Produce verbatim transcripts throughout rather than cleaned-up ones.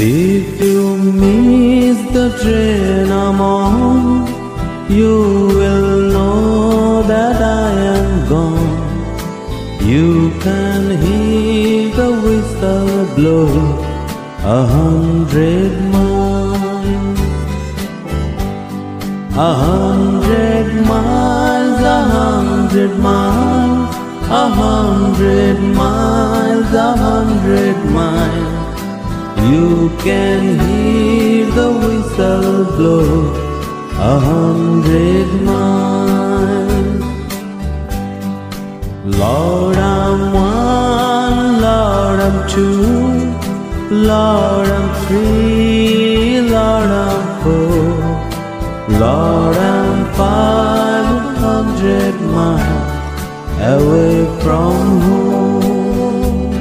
If you miss the train I'm on, you will know that I am gone. You can hear the whistle blow a hundred miles, a hundred miles, a hundred miles, a hundred miles, a hundred miles. You can hear the whistle blow a hundred miles. Lord, I'm one, Lord, I'm two, Lord, I'm three, Lord, I'm four, Lord, I'm five hundred miles away from home,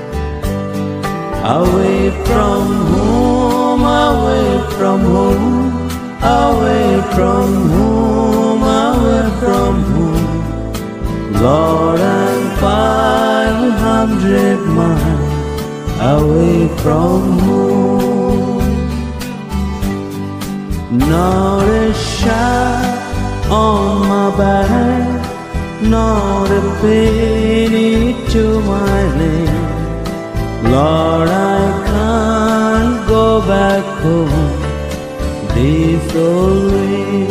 away from home, away from home, away from home, away from home. Lord, I'm five hundred miles away from home. Not a shot on my back, not a penny to my name. Lord, I can't go back home this old way,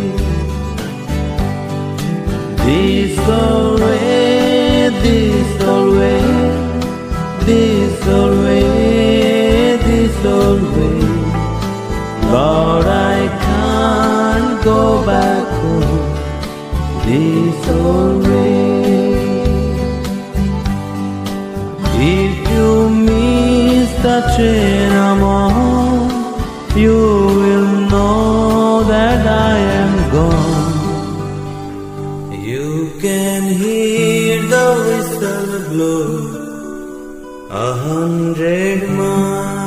this old way, this old way, this old way, this old way. Lord, I can't go back home this old way. If you miss the train I'm on, you will know that I am gone. You can hear the whistle blow a hundred miles.